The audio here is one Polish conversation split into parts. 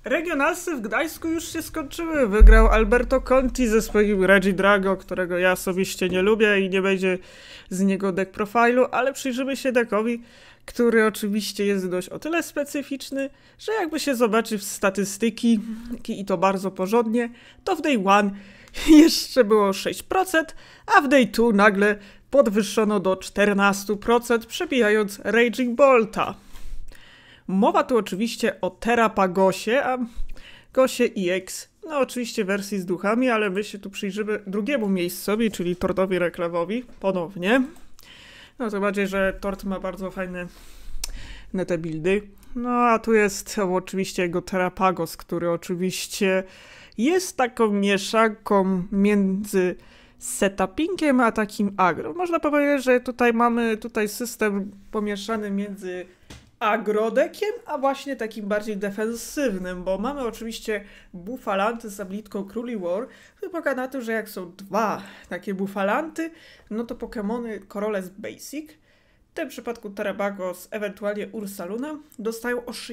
Regionalsy w Gdańsku już się skończyły. Wygrał Alberto Conti ze swoim Regi Drago, którego ja osobiście nie lubię i nie będzie z niego deck profilu, ale przyjrzymy się deckowi, który oczywiście jest dość o tyle specyficzny, że jakby się zobaczy w statystyki i to bardzo porządnie, to w day one jeszcze było 6%, a w day 2 nagle podwyższono do 14%, przebijając Raging Bolta. Mowa tu oczywiście o Terapagosie, a Gosie EX, no oczywiście wersji z duchami, ale my się tu przyjrzymy drugiemu miejscowi, czyli Tortowi Reklamowi, ponownie. No to bardziej, że Tort ma bardzo fajne te buildy. No a tu jest oczywiście jego Terapagos, który oczywiście jest taką mieszanką między setupingiem a takim agro. Można powiedzieć, że tutaj mamy system pomieszany między agrodekiem, a właśnie takim bardziej defensywnym, bo mamy oczywiście bufalanty z ablitką Króli War, wymaga na to, że jak są dwa takie bufalanty, no to Pokemony Corolles Basic, w tym przypadku Terabagos, ewentualnie Ursaluna, dostają o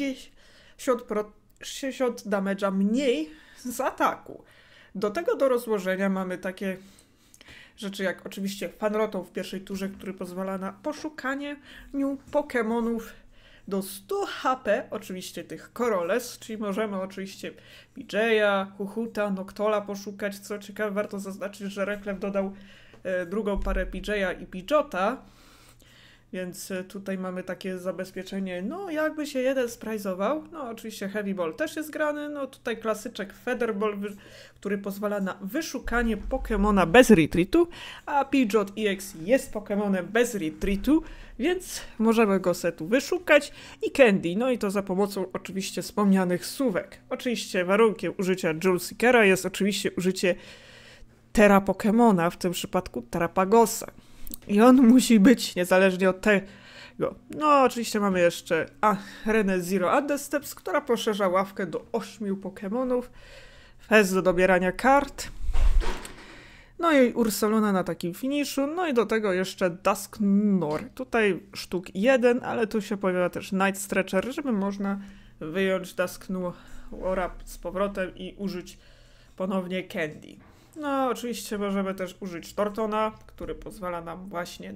60 damage'a mniej z ataku. Do tego do rozłożenia mamy takie rzeczy jak oczywiście Fanroton w pierwszej turze, który pozwala na poszukanie Pokemonów do 100 HP, oczywiście tych Corolles, czyli możemy oczywiście BJ'a, Huhuta, Noctola poszukać. Co ciekawe, warto zaznaczyć, że Reklew dodał drugą parę BJ'a i Pidgeota, więc tutaj mamy takie zabezpieczenie, no jakby się jeden sprajzował, no oczywiście Heavy Ball też jest grany, no tutaj klasyczek Feather Ball, który pozwala na wyszukanie Pokemona bez retreatu, a Pidgeot EX jest Pokemonem bez retreatu, więc możemy go setu wyszukać i Candy, no i to za pomocą oczywiście wspomnianych suwek. Oczywiście warunkiem użycia Jewel Seekera jest oczywiście użycie Tera Pokemona, w tym przypadku Terapagosa. I on musi być niezależnie od tego. No oczywiście mamy jeszcze Arenę Zero Steps, która poszerza ławkę do 8 Pokemonów. Fez do dobierania kart. No i Ursaluna na takim finiszu. No i do tego jeszcze Dusknoir. Tutaj sztuk 1, ale tu się pojawia też Night Stretcher, żeby można wyjąć Dusknoira z powrotem i użyć ponownie Candy. No, oczywiście możemy też użyć Tortona, który pozwala nam właśnie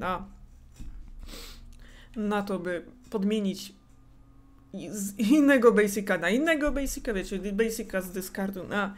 na to, by podmienić z innego Basica na innego Basica, wiecie, Basica z discardu na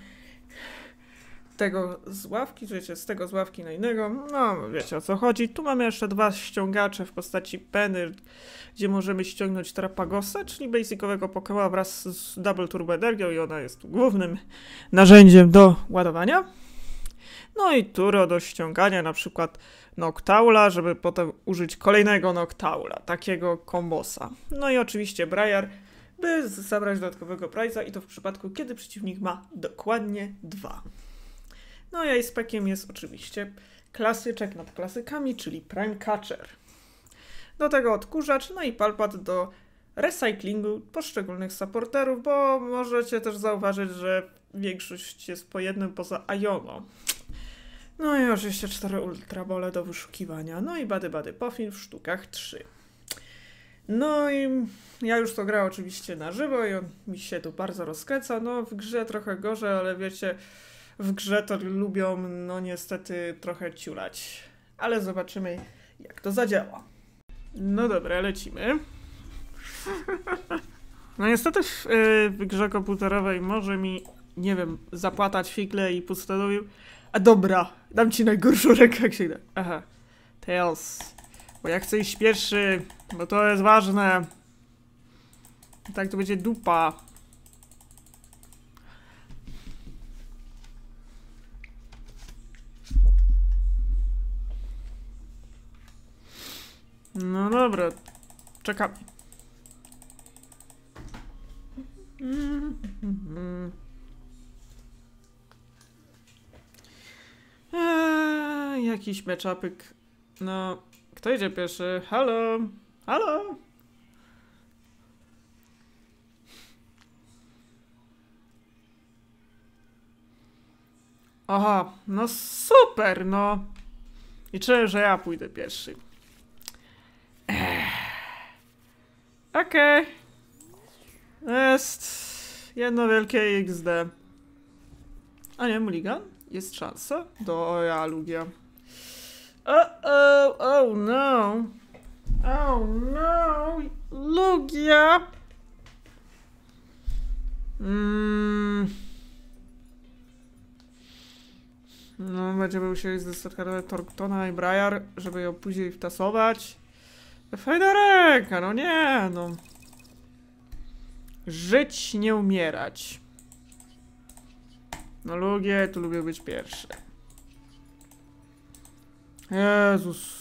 tego z ławki, wiecie, z tego z ławki na innego, no wiecie o co chodzi. Tu mamy jeszcze dwa ściągacze w postaci Penny, gdzie możemy ściągnąć Terapagosa, czyli basicowego Pokemona wraz z Double Turbo Energią i ona jest głównym narzędziem do ładowania. No i Turo do ściągania na przykład Noctoula, żeby potem użyć kolejnego Noctoula, takiego kombosa. No i oczywiście Briar, by zabrać dodatkowego prize'a i to w przypadku, kiedy przeciwnik ma dokładnie 2. No i Icepekiem jest oczywiście klasyczek nad klasykami, czyli Prime Catcher. Do tego odkurzacz, no i Palpat do recyklingu poszczególnych supporterów, bo możecie też zauważyć, że większość jest po jednym poza Iono. No i oczywiście 4 ultrabole do wyszukiwania. No i Bady Puffin w sztukach 3. No i ja już to grałem oczywiście na żywo i on mi się tu bardzo rozkręca. No w grze trochę gorzej, ale wiecie, w grze to lubią no niestety trochę ciulać. Ale zobaczymy jak to zadziała. No dobra, lecimy. No niestety w grze komputerowej może mi, nie wiem, zapłatać figle i postanowił. A dobra, dam ci najgorszą rękę jak się da. Aha, Tails. Bo ja chcę iść pierwszy, bo to jest ważne. Tak to będzie dupa. No dobra, czekamy. Jakiś meczapyk. No, kto idzie pierwszy? Halo? Halo? Aha, no super, no. I czuję, że ja pójdę pierwszy. Okej. Jest Jedno wielkie XD. A nie, Mulligan? Jest szansa? Do ja, Lugia. Oh no. Oh no. Lugia. No, będziemy musieli zdestartować Torktona i Briar, żeby ją później wtasować. Fajna ręka, no nie, no. Żyć, nie umierać. No Lugie, tu lubię być pierwszy. Jezus.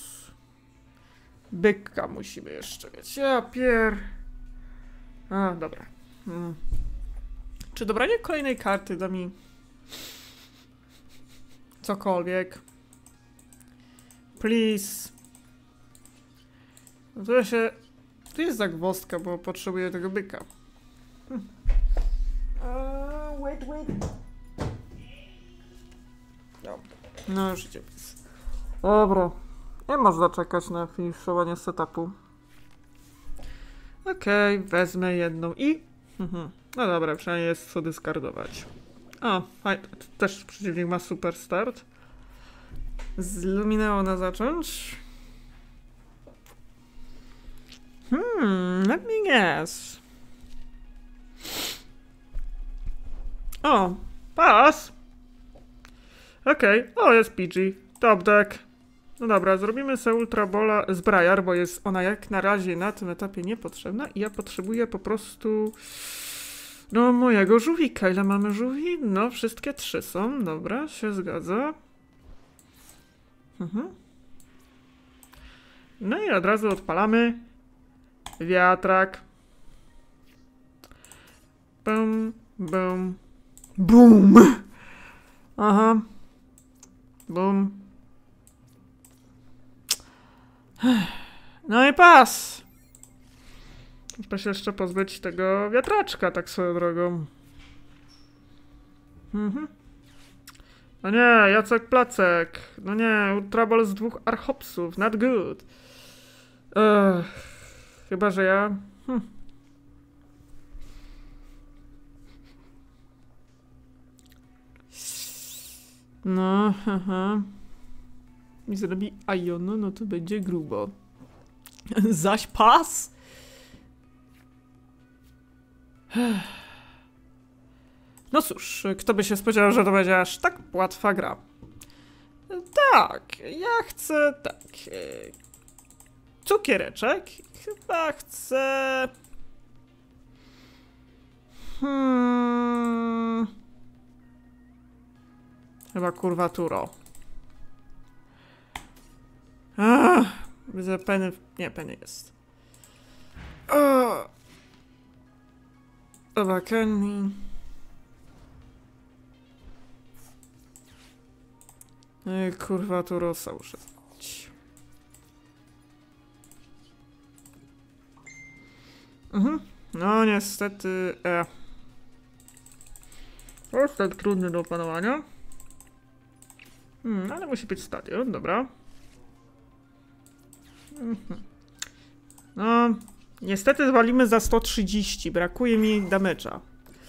Byka musimy jeszcze mieć. Ja A, dobra. Czy dobranie kolejnej karty da mi cokolwiek? Please. No to ja się... Tu jest zagwozdka, bo potrzebuję tego byka. Wait. No już idzie. Dobra. Nie można czekać na finiszowanie setupu. Okej, wezmę jedną i... No dobra, przynajmniej jest co dyskardować. O, też przeciwnik ma super start. Z Lumineo na zacząć. Let me guess. O, pas. Okej, o jest PG. Top deck. No dobra, zrobimy sobie Ultra Bola z Briar, bo jest ona jak na razie na tym etapie niepotrzebna i ja potrzebuję po prostu... No, mojego żółwika. Ile mamy żółwi? No, wszystkie 3 są. Dobra, się zgadza. No i od razu odpalamy wiatrak. Bum, bum, bum. Aha. Bum. No i pas. Muszę się jeszcze pozbyć tego wiatraczka, tak swoją drogą. No nie, Jacek Placek. No nie, Ultraball z 2 Archopsów. Not good. Chyba, że ja... No, haha. I zrobi Iono, no to będzie grubo. Zaś pas? No cóż, kto by się spodziewał, że to będzie aż tak łatwa gra. Tak, ja chcę tak. Cukiereczek. Chyba chcę... Chyba kurwaturo. Widzę penny... Nie, penny jest. Dobra, Kenny. Kurwa, tu rosa muszę zrobić. No niestety... To jest tak trudny do opanowania. Ale musi być stadion, dobra. No... Niestety zwalimy za 130, brakuje mi damage'a.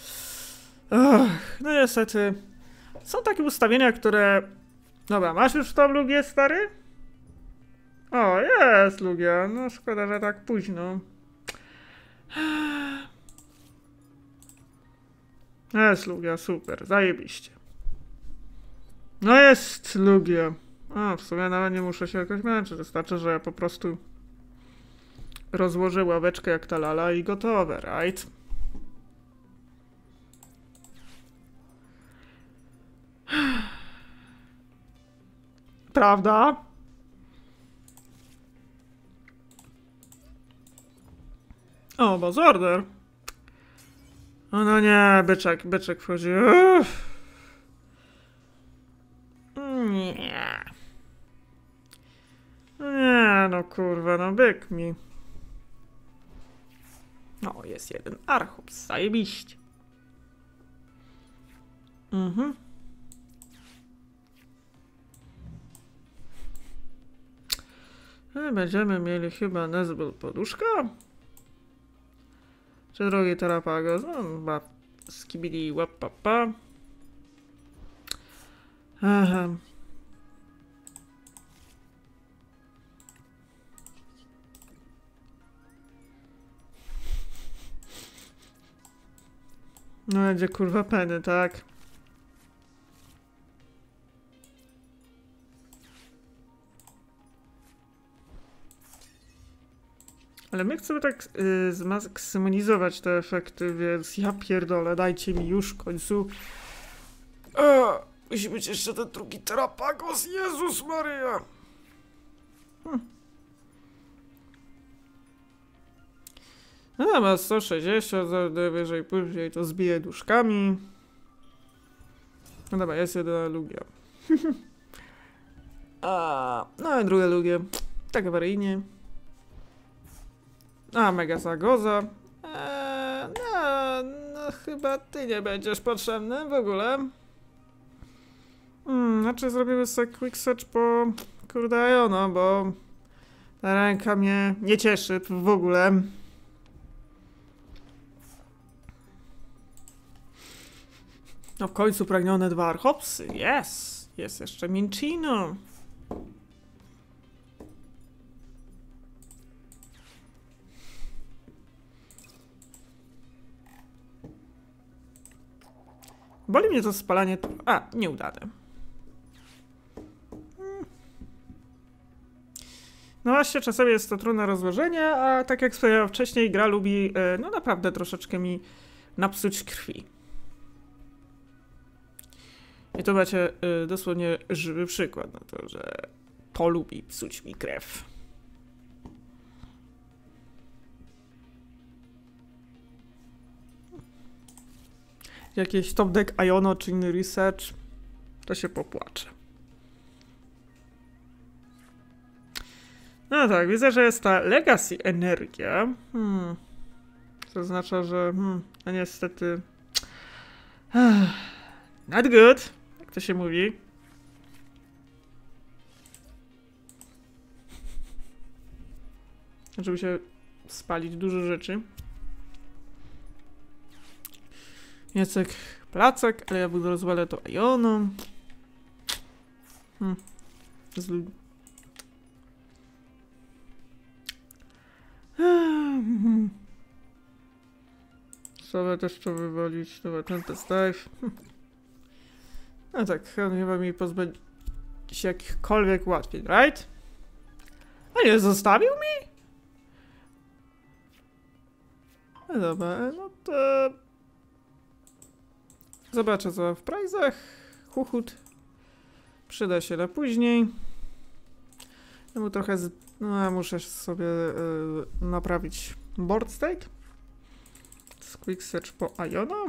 No niestety. Są takie ustawienia, które... Dobra, masz już tą Lugię, stary? O, jest Lugia. No szkoda, że tak późno. Jest Lugia, super, zajebiście. No jest Lugia. A, w sumie nawet nie muszę się jakoś męczyć, wystarczy, że ja po prostu rozłożę ławeczkę jak ta lala i gotowe, right? Prawda? O, boss order. O no nie, byczek wchodzi. Nie. Nie, no kurwa, no byk mi. No, jest jeden Archops, zajebiście. Będziemy mieli chyba Nezbel poduszka? Czy drogi Terapagos? No, chyba Skibidi łapapa. Aha. No będzie kurwa penny, tak? Ale my chcemy tak zmaksymalizować te efekty, więc ja pierdolę, dajcie mi już w końcu. Musi być jeszcze ten drugi Terapagos, Jezus Maryja! No ma 160, najwyżej później to zbije duszkami. No dobra, jest jedna lugia. No i druga lugia. Tak awaryjnie. Mega Zagoza. No chyba ty nie będziesz potrzebny w ogóle. Znaczy zrobimy sobie quick search po kurde Iono, bo ta ręka mnie nie cieszy w ogóle. No w końcu pragnione 2 archopsy. Jest jeszcze Minccino. Boli mnie to spalanie. Nieudane. No właśnie, czasami jest to trudne rozłożenie, a tak jak wspomniałem wcześniej, gra lubi no naprawdę troszeczkę mi napsuć krwi. I tu macie dosłownie żywy przykład na to, że to lubi psuć mi krew. Jakieś top deck Iono czy inny research, to się popłacze. No tak, widzę, że jest ta legacy energia. To oznacza, że no niestety not good, jak to się mówi. Żeby się spalić dużo rzeczy. Jacek Placek, ale ja budę rozwalę to Ioną. Sobie też to wywalić. Dobra, ten test dive. No tak, chyba mi pozbędzie się jakichkolwiek łatwiej, right? A nie, zostawił mi? No dobra, no to... Zobaczę co w prize'ach. Chuchut. Przyda się na później. Ja mu trochę... No, ja muszę sobie naprawić board state. Quick search po Iono.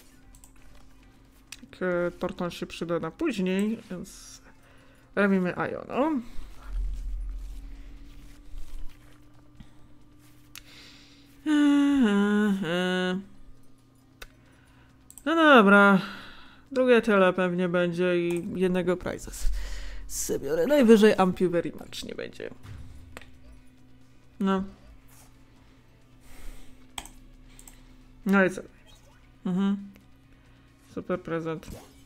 Torton się przyda na później, więc robimy Iono. No dobra. Drugie tyle pewnie będzie i jednego prize'a sobie najwyżej Ampiu Very Much nie będzie. No. No i co? Super prezent.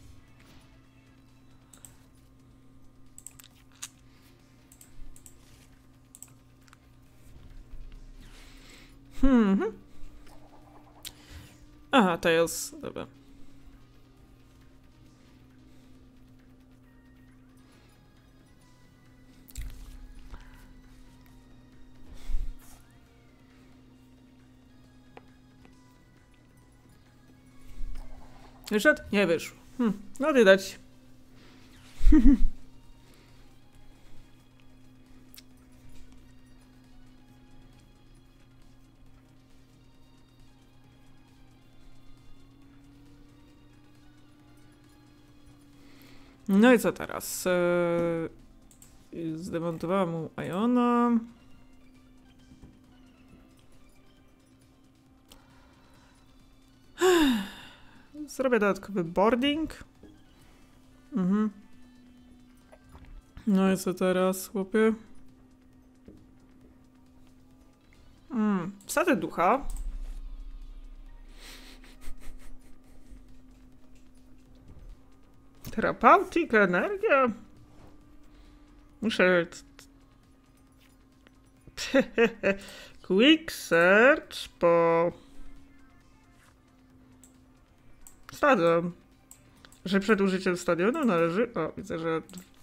Aha, Tails. Dobra. Wyszedł? Nie wyszło. No widać. No i co teraz? Zdemontowałam mu Iona. Zrobię dodatkowy boarding. No i co teraz, chłopie? Wsadzę ducha. Therapeutic, energia. Muszę... Quick search po... Stadion. Że przed użyciem stadionu należy... O, widzę, że...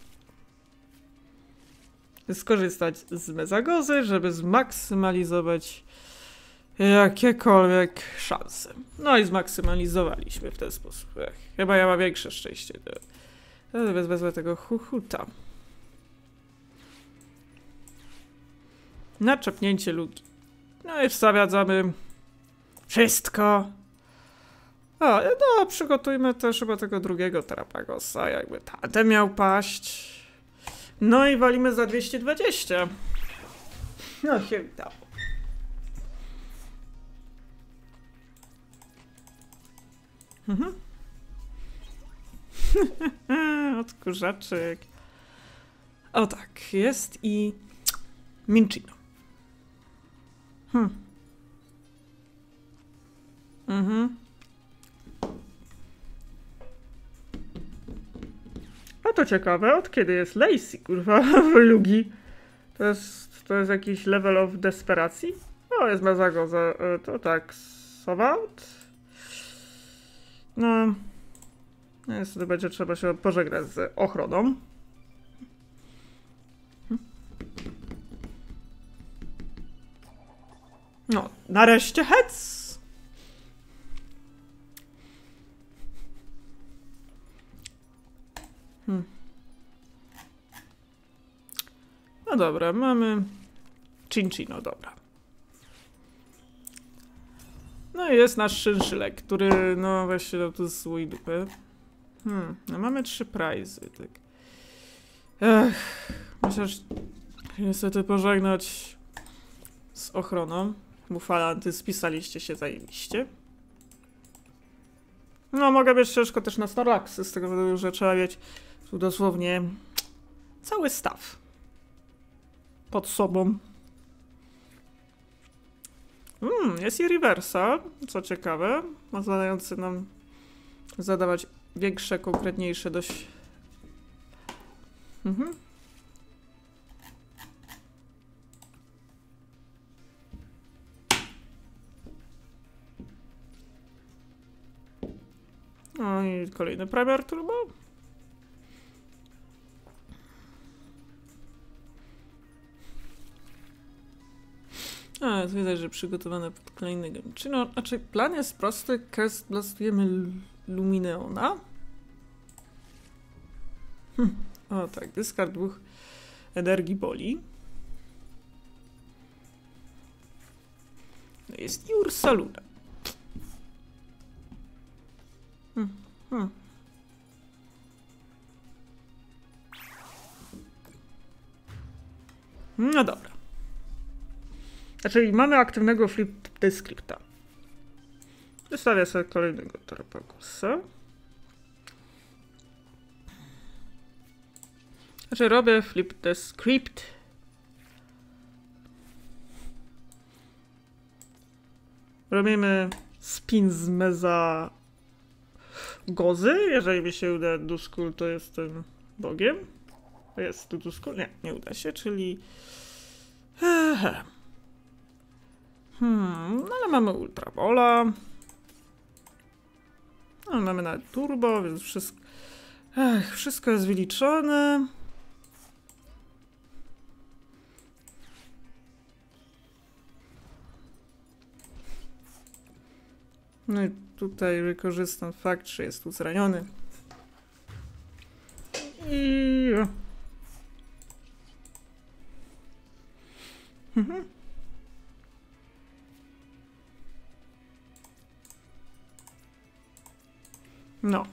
skorzystać z mezagozy, żeby zmaksymalizować jakiekolwiek szanse. No i zmaksymalizowaliśmy w ten sposób. Chyba ja mam większe szczęście. Wezmę tego chuchuta. Naczepnięcie luki. No i wstawiamy wszystko. O, no przygotujmy też chyba tego drugiego Terapagosa, jakby tamten miał paść. No i walimy za 220. No się udało. Mhm. Odkurzaczek. O tak, jest i Minccino. Mhm. A to ciekawe, od kiedy jest Lacey, kurwa, w Lugi? To jest jakiś level of desperacji? O, jest Mezagoza, to tak, Sowout? No, niestety będzie trzeba się pożegnać z ochroną. No, nareszcie hec! No dobra, mamy Cinccino, dobra. No i jest nasz szynszylek, który, no właśnie, dał tu swój dupy. No mamy 3 prizy, tak. Muszę niestety pożegnać z ochroną. Mufalanty, spisaliście się zajebiście. No, mogę mieć ciężko też na Snorlaxy, z tego powodu, że trzeba mieć tu dosłownie cały staw pod sobą. Jest i reversal, co ciekawe, pozwalający nam zadawać większe, konkretniejsze dość... No i kolejny Premier Turbo. A, widać, że przygotowane pod kolejnego. Czy no, znaczy plan jest prosty, cast blastujemy Lumineona. O tak, dyskard 2 energii boli. Jest i Ursaluna. No dobra. Znaczy mamy aktywnego Flip Descripta. Zostawię sobie kolejnego Terapagosa. Znaczy robię Flip Descript. Robimy spin z meza gozy. Jeżeli mi się uda Duskull, to jestem bogiem. Jest tu Duskull? Nie, nie uda się, czyli... no ale mamy Ultra Bola. No, mamy nawet Turbo, więc wszystko... wszystko jest wyliczone. No i tutaj wykorzystam fakt, że jest tu zraniony. I... No.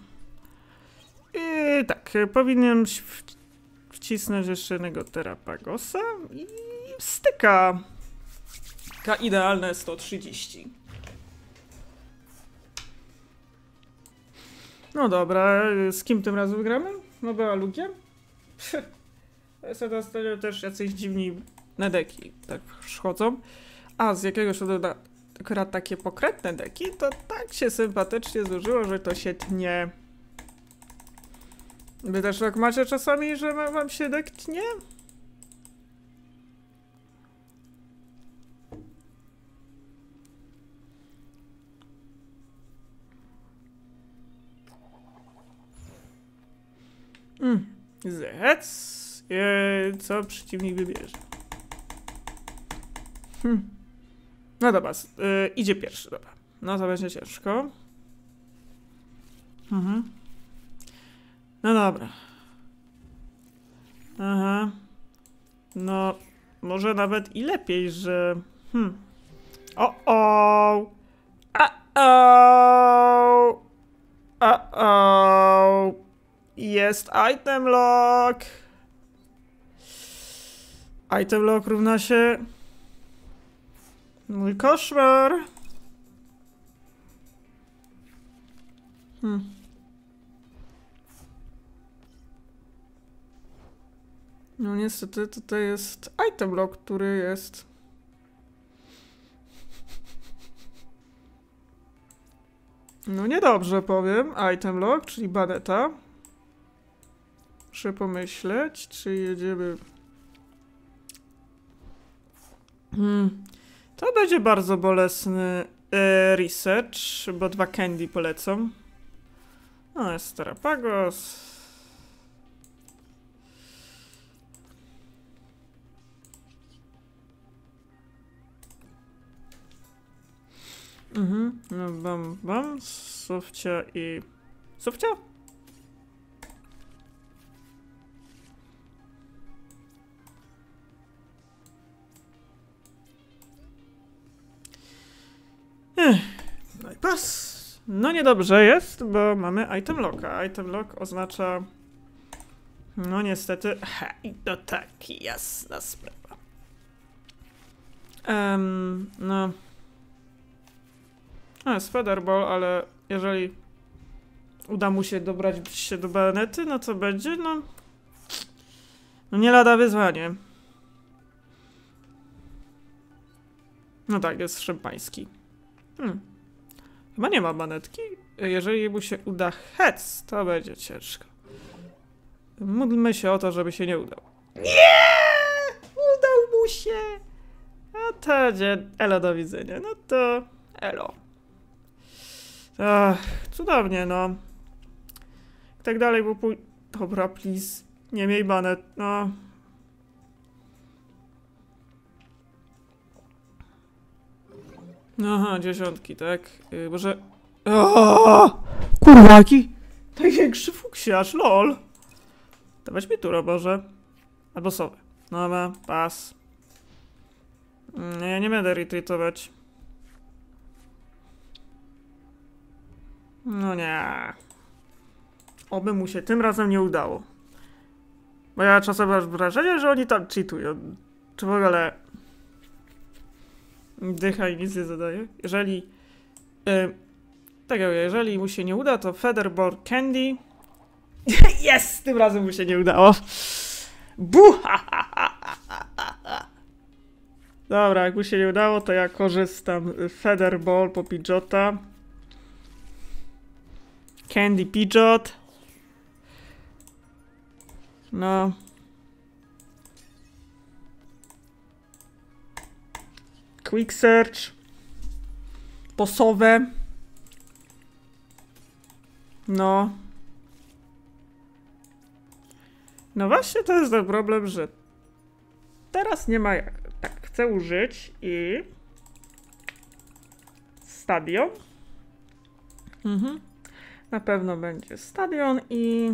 I tak, powinienem wcisnąć jeszcze jednego Terapagosa i styka. Idealne 130. No dobra, z kim tym razem gramy? No była Lugiem? Ostatnio też jacyś dziwni nedeki tak chodzą. A z jakiegoś powodu akurat takie pokrętne deki, to tak się sympatycznie złożyło, że to się tnie. Wy też tak macie czasami, że wam się tak tnie? Zec. Co przeciwnik wybierze? No dobra, idzie pierwszy, dobra. No to będzie ciężko. No dobra. Aha. No, może nawet i lepiej, że... O-o! O-o! O-o! Jest item lock! Item lock równa się... Mój koszmar! No niestety tutaj jest item lock, który jest... No niedobrze powiem. Item lock, czyli baneta. Muszę pomyśleć, czy jedziemy... To będzie bardzo bolesny research, bo 2 candy polecą. No jest Terapagos. No bam, Sufcia i... Sufcia? No i pas. No niedobrze jest, bo mamy item locka. Item lock oznacza... No niestety... I to tak, jasna sprawa. No... jest Featherball, ale jeżeli uda mu się dobrać się do banety, no to będzie, no nie lada wyzwanie. No tak, jest szampański. Chyba nie ma banetki. Jeżeli mu się uda hec, to będzie ciężko. Módlmy się o to, żeby się nie udał. Nie! Udał mu się! A to będzie elo, do widzenia. No to elo. Cudownie, no. I tak dalej, bo dobra, please. Nie miej banet, no. Aha, 10, tak? Może... Kurwa, jaki największy fuksiarz, lol. Dawać mi tu, Boże. Albo sowę. Dobra, pas. Ja nie będę retweetować. No nie. Oby mu się tym razem nie udało. Bo ja czasem mam wrażenie, że oni tam cheatują. Czy w ogóle... Dycha i nic nie zadaje. Jeżeli... tak jak jeżeli mu się nie uda, to Featherball Candy. Jest! Tym razem mu się nie udało. Buha! Dobra, jak mu się nie udało, to ja korzystam Featherball po Pidgeota. Candy Pidgeot. No. Quick Search. Posowę. No. No właśnie to jest ten problem, że teraz nie ma jak. Tak, chcę użyć i... Stadion. Na pewno będzie Stadion i...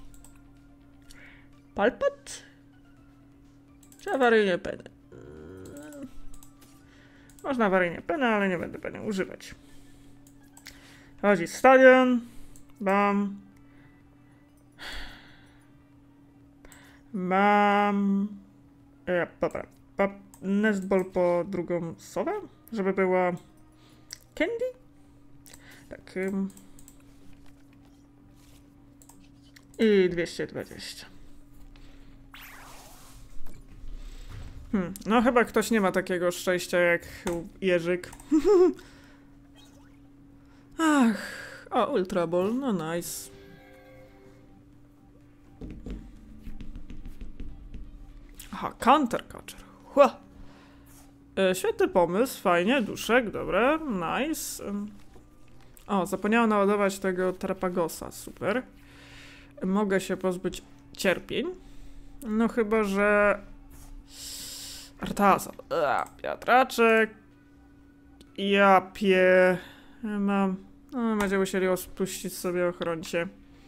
Palpat? Czy awaryjnie penę? Można awaryjnie penę, ale nie będę penę używać. Chodzi Stadion. Bam. Mam... dobra. Nestball po drugą sowę, żeby była Candy? Tak. I 220. No chyba ktoś nie ma takiego szczęścia jak Jerzyk. Ach, o, Ultra Ball, no nice. Aha, Counter Catcher. Hua. Świetny pomysł, fajnie, duszek, dobra, nice. O, zapomniałam naładować tego Tarapagosa, super. Mogę się pozbyć cierpień. No chyba, że... Artaza. Wiatraczek. Ja mam... No, będziemy musieli spuścić sobie ochroncie.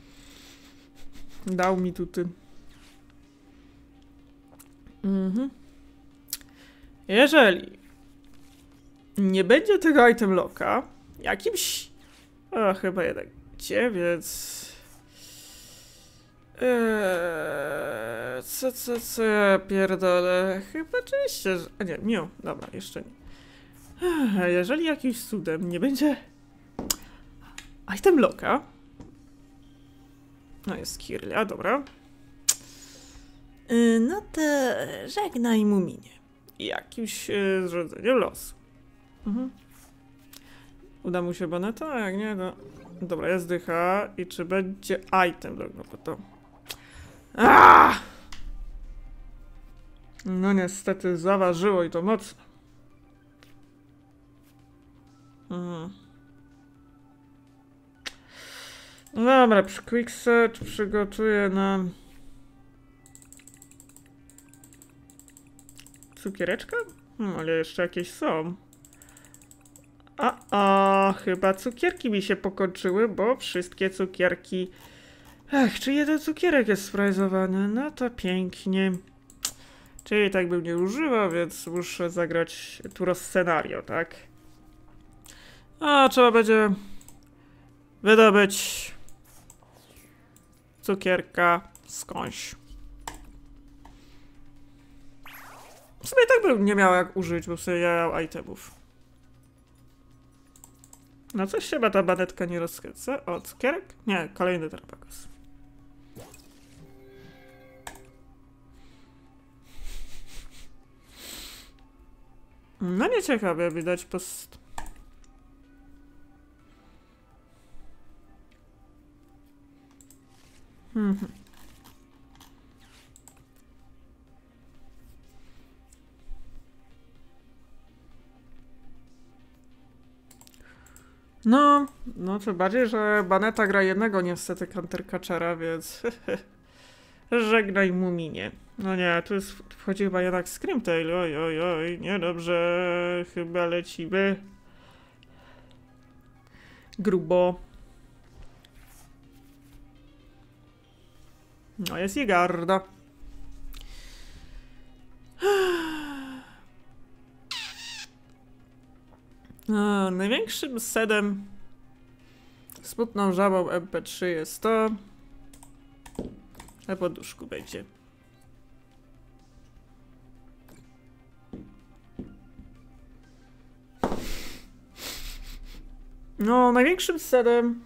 Dał mi tutaj. Jeżeli nie będzie tego item locka, jakimś... O, chyba jednak gdzie, więc... Co ja pierdolę? Chyba oczywiście, że... A nie, miu, dobra, jeszcze nie. Jeżeli jakimś cudem nie będzie... Item locka... No jest Kirlia, dobra. No to żegnaj Muminie. Jakimś zrodzeniem losu. Uda mu się Boneta? A jak nie, to... Dobra, jest dycha. I czy będzie item? No bo to... No niestety zaważyło i to mocno. Dobra, przy Quick Search przygotuję nam... Cukiereczka? Ale jeszcze jakieś są. Chyba cukierki mi się pokończyły, bo wszystkie cukierki... czy jeden cukierek jest sprajzowany? No to pięknie. Czyli tak bym nie używał, więc muszę zagrać tu scenario, tak? Trzeba będzie wydobyć cukierka skądś. W sumie tak bym nie miał jak użyć, bo sobie jajał itemów. No coś chyba ta banetka nie rozkręca. O, cukierek? Nie, kolejny Tarapagos. No nieciekawe, widać post... No tym bardziej, że Baneta gra jednego niestety Counter Catchera, więc żegnaj Muminie. No nie, tu jest, wchodzi chyba jednak Screamtail, oj, niedobrze, chyba lecimy grubo. No jest Jegarda. Największym sedem smutną żabą MP3 jest to, a po duszku będzie. No, największym sedem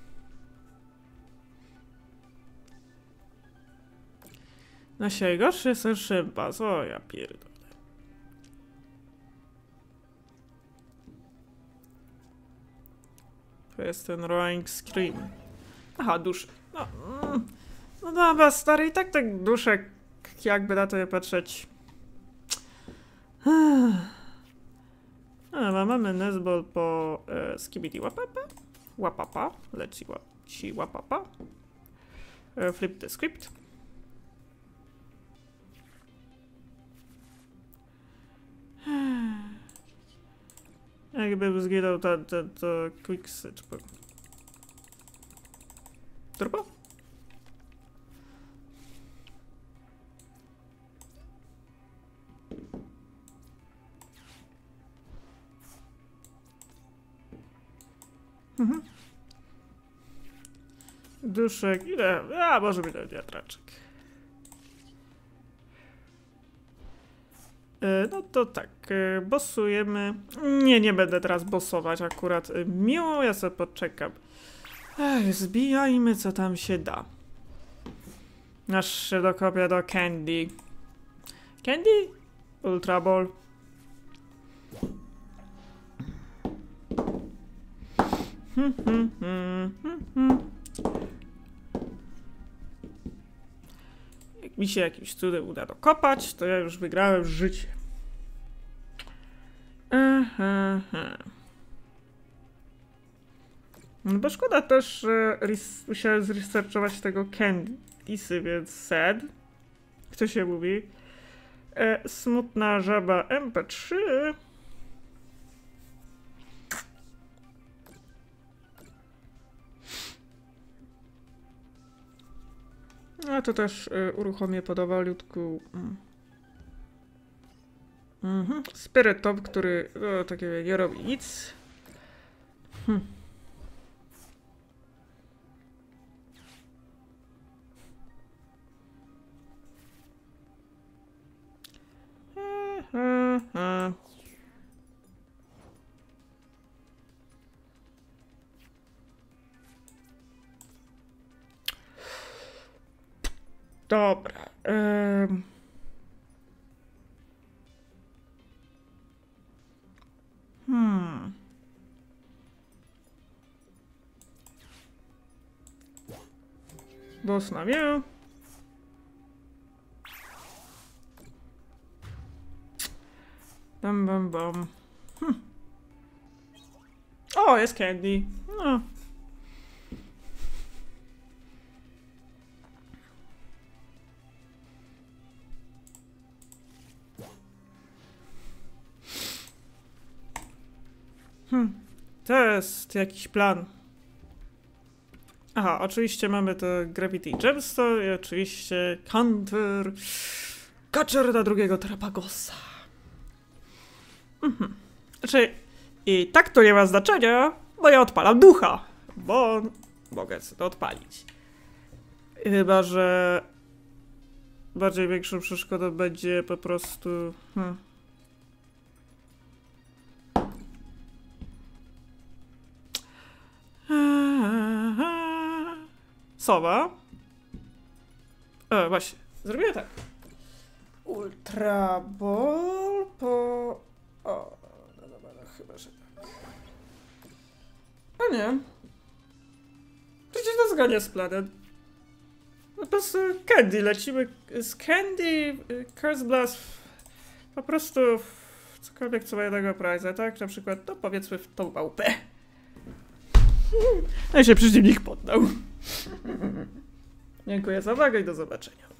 na siebie gorszy jest ten szympas. O, ja pierdolę. To jest ten Roaring Scream. Aha, duszek. No dobra, stary, i tak duszek, jakby na to nie patrzeć. Mamy Nesball po Skibidi Łapapa. Leci Łapapa. Flip the script. Jakby zginął to quick search. Turbo? Duszek, ile? Może być ten wiatraczek. No to tak, bossujemy. Nie będę teraz bossować akurat. Miło, ja sobie poczekam. Zbijajmy co tam się da. Aż się dokopię do Candy. Candy? Ultra Ball. mi się jakimś cudem uda dokopać, to ja już wygrałem życie. No bo szkoda też, że musiałem zresearchować tego Candice'y, więc sad. Kto się mówi? Smutna żaba MP3. A to też uruchomię podawaliutku. Spirit Top, który takiego nie robi nic. Dobra. Boss na mnie. Bam, bam, bam. O, jest Candy. No. To jest jakiś plan. Aha, oczywiście mamy to Gravity Gemstone i oczywiście Counter Catcher na drugiego Terapagosa. Znaczy, i tak to nie ma znaczenia, bo ja odpalam ducha, bo mogę sobie to odpalić. Chyba że bardziej większą przeszkodą będzie po prostu... Sowa. Właśnie, zrobię tak. Ultra Ball po... O, no dobra, no chyba, że tak. A nie. Przecież to zgadnie z planem. Po prostu Candy, lecimy z Candy, Curse Blast, po prostu cokolwiek co ma jednego prize'a, tak? Na przykład, no powiedzmy w tą małpę. No i się przeciwnik poddał. Dziękuję za uwagę i do zobaczenia.